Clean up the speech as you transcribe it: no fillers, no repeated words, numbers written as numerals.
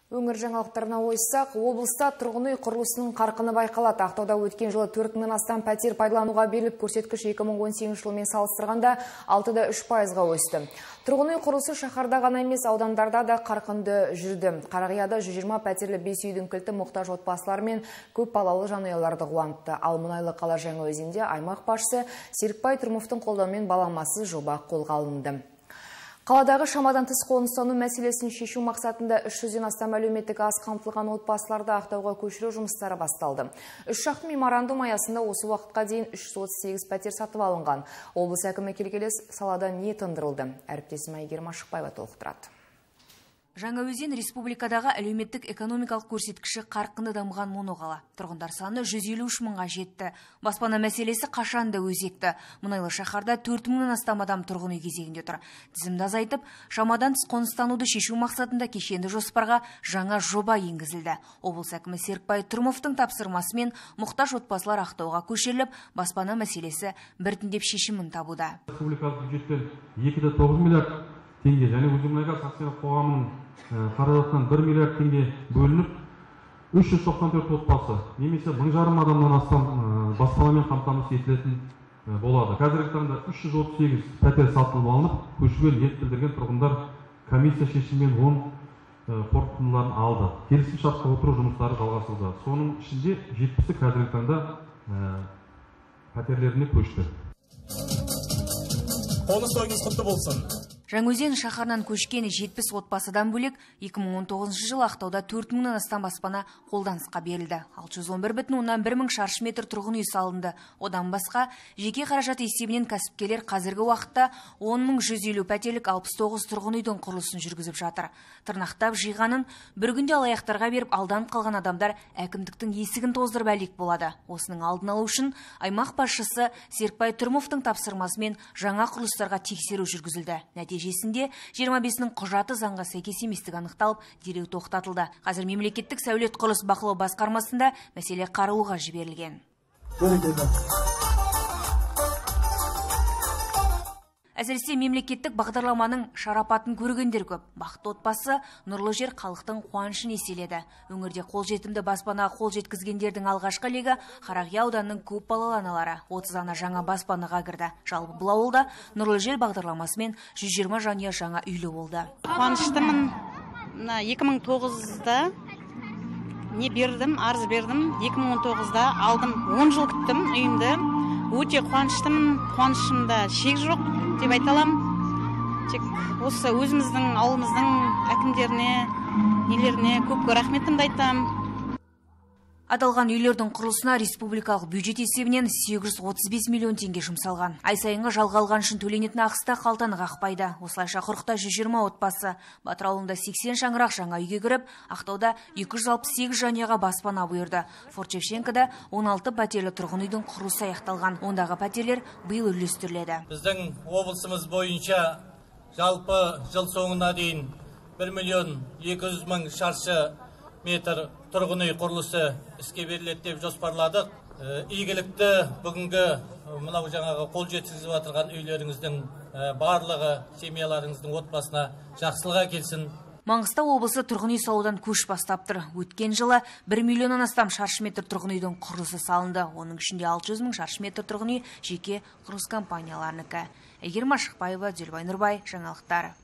Өңір жаңалықтарына ойыссақ, облыста тұрғын үй құрылысының қарқыны байқалады. Ақтауда өткен жылы 4000-нан астам пәтер пайдалануға беріліп, көрсеткіш 2018 жылмен салыстырғанда 6,3%-ға өсті. Тұрғын үй құрылысы шаһарда ғана емес, аудандарда да қарқынды жүрді. Қарағияда 120 пәтерлі 5 үйдің кілті мұқтаж отбасылар мен көп балалы жанұяларды қуантты. Ал Мұнайлы қала Жаңаөзенде аймақ басшысы Серікбай Тұрмовтың қолдауымен баламасы жоба қолға алынды. Қаладағы шамадан тыс қоныстану мәселесін шешу мақсатында 300-ден астам әлеуметтік аз қамтылған отбасыларды Ақтауға көшіру жұмыстары басталды. 3 жақты меморандум аясында осы уақытқа дейін 338 пәтер сатып алынған. Облыс әкімі келгелес салада не тындырылды? Әріптесім Әйгерім Ашықбаева толықтырады. Жаңаөзен республикадағы әлеуметтік экономикалық көрсеткіші қарқынды дамыған моноқала. Тұрғындар саны 153 мыңға жетті. Баспана мәселесі қашанда өзекті. Мұнайлы шаһарда 4000-нан астам адам тұрғын үй кезегінде тұр. Тізімді азайтып, шамадан тыс қоныстануды шешу мақсатында кешенді жоспарға жаңа жоба енгізілді. Облыс әкімі Серікбай Тұрмовтың тапсырмасымен мұқтаж отбасылар Ақтауға көшіріліп, баспана мәселесі біртіндеп шешімін табуда. Республикалық бюджеттен 2,9 миллиард теңге және Өзімнайгаз акционерлік қоғамының қаражатынан 1 миллиард теңге бөлініп, 394 отбасы, немесе 1000 адамнан астам баспанамен қамтамасыз етілетін болады. Қазіргі таңда 338 пәтер сатылып алынып, көшуге ниет білдірген тұрғындар комиссия шешімімен 10 қорытындыларын алды. Келісімшартқа отыру жұмыстары жалғасуда. Соның ішінде 70-і қазіргі таңда пәтерлеріне көшті. Қоныс тойыңыз құтты болсын. Жаңаөзен шаһарынан көшкен 70 отбасыдан бөлек 2019 жылы Ақтауда 4000-нан астам баспана қолданысқа берілді. 611,1 мың шаршы метр тұрғын үй салынды. Одан басқа жеке қаражат есебінен кәсіпкерлер қазіргі уақытта 10.150 пәтерлік 69 тұрғын үйдің құрылысын жүргізіп жатыр. Тырнақтап жиғанын бір күнде алаяқтарға беріп алданып қалған адамдар әкімдіктің есігін тоздырып әлек болады. Осының алдын алу үшін аймақ басшысы Серікбай Тұрмовтың тапсырмасымен жаңа құрылыстарға тексеру жүргізілді. Нәтижесінде 25-нің құжаты заңға сәйкес еместігі анықталып, дереу тоқтатылды. Қазір мемлекеттік сәулет құрылыс бақылау басқармасында мәселе қарауға жіберілген. Әсіресе мемлекеттік бағдарламаның шарапатын көргендер көп. Бақытты отбасы нұрлы жер халықтың қуанышын еселеді. Өңірде қолжетімді баспанаға қол жеткізгендердің алғашқы легі Қарағия ауданының көп балалы аналары. 30 ана жаңа баспанаға кірді. Жалпы бұл ауылда нұрлы жер бағдарламасымен 120 жанұя жаңа үйлі болды. Қуаныштымын. 2009-да не бердім, арыз бердім. 2019-да алдым. 10 жыл күттім үйімді. Өте қуаныштымын. Қуанышымда шек жоқ деп айта аламын. Тек осы өзіміздің ауылымыздың әкімдеріне, нелеріне көп рахметімді айтамын. Аталған үйлердің құрылысына республикалық бюджет есебінен 835 миллион теңге жұмсалған. Ай сайынғы жалға алған үшін төленетін ақыста қалтаны қақпайды. Осылайша құрықта 120 отбасы, Батыр ауылында 80 шаңырақ жаңа үйге кіріп, Ақтауда 268 жанұяға баспана бұйырды. Форт Шевченкода 16 пәтерлі тұрғын үйдің құрылысы аяқталған. Ондағы пәтерлер биыл үлестіріледі. Біздің облысымыз бойынша жалпы жыл соңына дейін 1,200,000 шаршы метр тұрғын үй құрылысы іске беріледі деп жоспарладық. Игілікті бүгінгі мынау жаңағы қол жеткізіп отырған үйлеріңіздің барлығы семьяларыңыздың отбасына жақсылық әкелсін. Маңғыстау облысы тұрғын үй салудан көш бастап тұр. Өткен жылы 1 миллионнан астам шаршы метр тұрғын үйдің құрылысы салынды. Оның ішінде 600 мың шаршы метр тұрғын үй жеке құрылыс компанияларынікі. Әйгерім Ашықбаева, Зелбай Нұрбай, жаңалықтар.